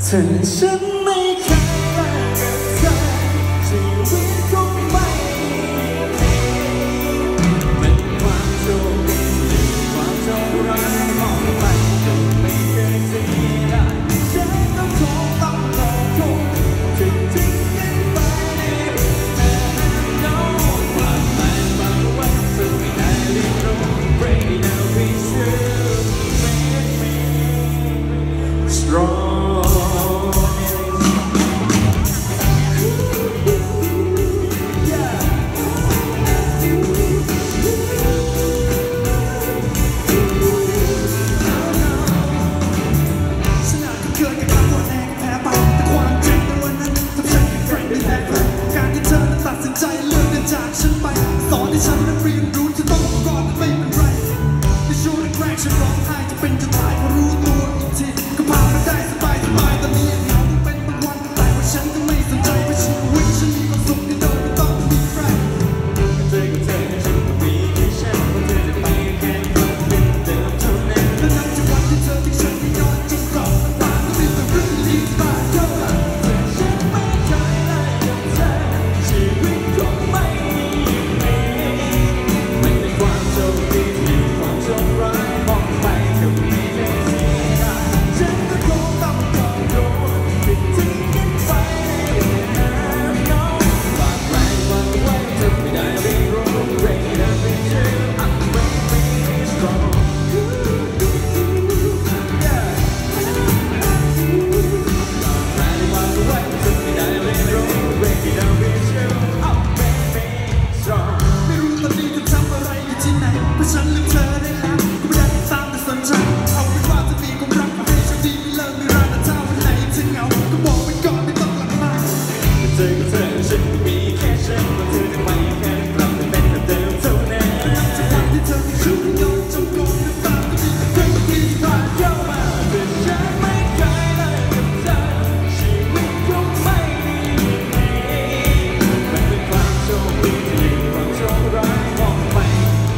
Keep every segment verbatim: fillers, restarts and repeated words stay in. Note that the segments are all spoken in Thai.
เธอฉันไม่เคยรักกับเธอชีวิตก็ไม่เป็นความโชคดีความโชคร้ายมองไปก็ไม่เคยเสียดายฉันต้องคงต้องรอคงถึงทิ้งกันไปน้องความหมายบางวันเธอไม่ได้เรียนรู้ Break it down we should make me strongจากฉันไปสอนให้ฉันนั้นเรียนรู้จะต้องก่อนไม่เป็นไรในช่วงแรกๆฉันร้องไห้จะเป็นจะตายพอรู้ตัวอีกทีก็พาไปได้สบายสบายตอนนี้เหงาเป็นบางวันแต่ว่าฉันก็ไม่สนใจเพราะชีวิตฉันมีความสุขที่โดยไม่ต้องมีใครเธอกับเธอฉันก็มีแค่ฉันเพราะเธอจะไปแค่ความเป็นเดิมเท่านั้นและนับจากวันที่เธอทิ้งฉันไปย้อนจนกรอบน้ำตาก็มีแต่เรื่องที่บาดเจ็บฉันไม่เคยรักกับเธอชีวิตก็ไม่ฉันลืมเธอได้แล้วก็ไม่ได้ตามแต่สนใจเอาเป็นว่าจะมีความรักมาให้ฉันดีไม่เลิกไม่รักแต่ถ้าวันไหนเธอเหงาก็บอกไปก่อนไม่ต้องหลังมาเธอกับเธอฉันก็มีแค่ฉันว่าเธอจะไม่แค่กลับมาเป็นแบบเดิมเท่านั้นนับจากวันที่เธอทิ้งฉันไปย้อนจนกรอบน้ำตาก็มีแต่เรื่องที่ผ่านเข้ามาแต่ฉันไม่เคยรักกับเธอชีวิตก็ไม่ดีมันเป็นความโชคดีที่อยู่ความโชคร้ายมองไป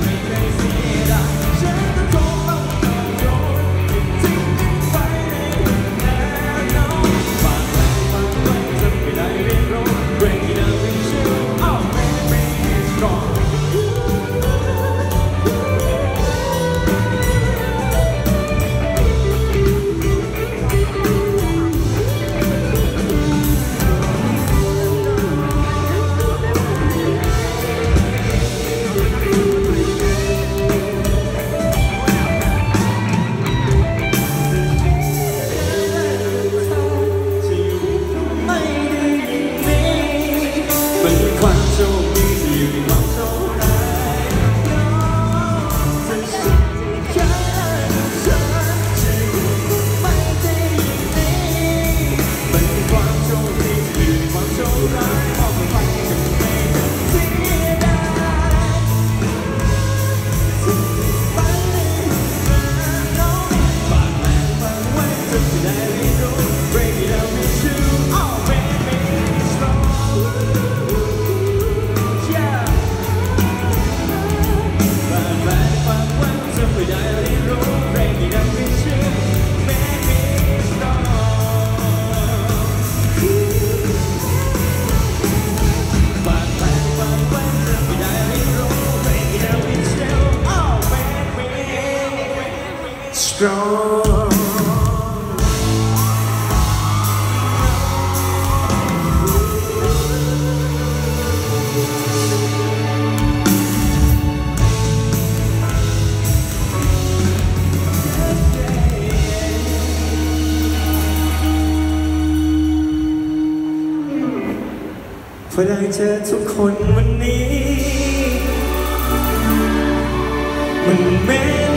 พอได้เจอทุกคนวันนี้มันแม้